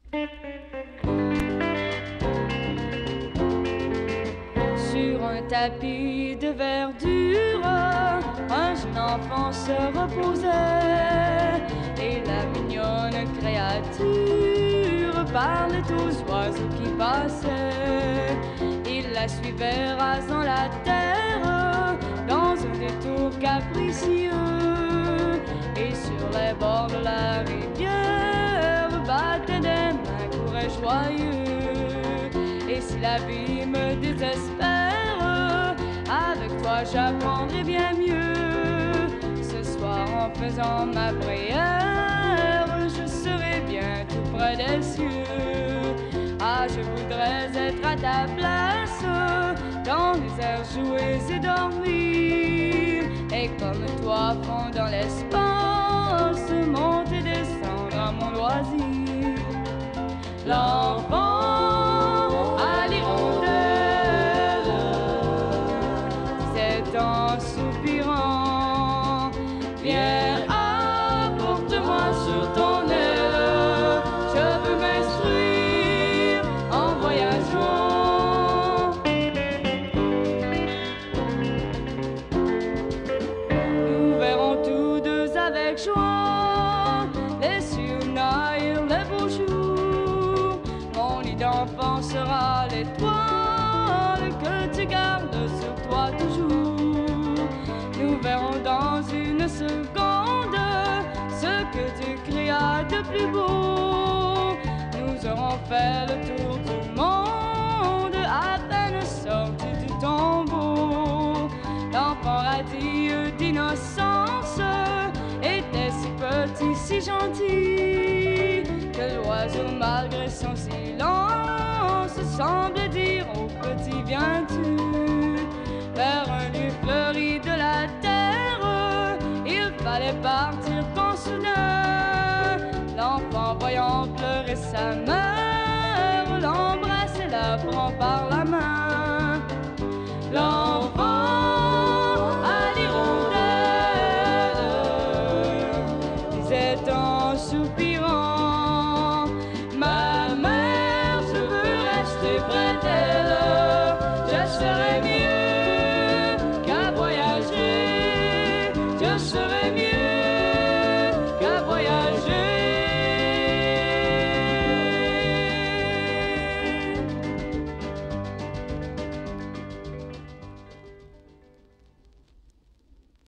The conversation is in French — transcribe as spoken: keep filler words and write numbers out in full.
Sur un tapis de verdure, un jeune enfant se reposait, et la mignonne créature parlait aux oiseaux qui passaient. Il la suivait rasant la terre dans un détour capricieux, et sur les bords de la rivière battaient des mains, couraient joyeux. Et si la vie me désespère, avec toi j'apprendrai bien mieux. Ce soir en faisant ma prière, je serai bien tout près des cieux. Ah, je voudrais être à ta place, dans les airs jouer et dormir, et comme toi fond dans l'espace, monter, descendre à mon loisir. L'enfant à l'hirondelle disait en soupirant: viens, apporte-moi sur ton aile, je veux m'instruire en voyageant. Nous verrons tous deux avec joie les cieux naïr, les beaux jours. Mon lit d'enfant sera l'étoile que tu gardes sur toi toujours. Nous verrons dans une seconde ce que tu créas de plus beau. Nous aurons fait le tour du monde, à peine sortis du tombeau. L'enfant radieux d'innocence était si petit, si gentil, que l'oiseau, malgré son silence, semble dire au petit: viens-tu? Vers un lieu fleuri de la terre, il fallait partir quand soudain l'enfant, voyant pleurer sa mère, l'embrasse et la prend par la main. L'enfant à l'hirondelle disait en soupirant: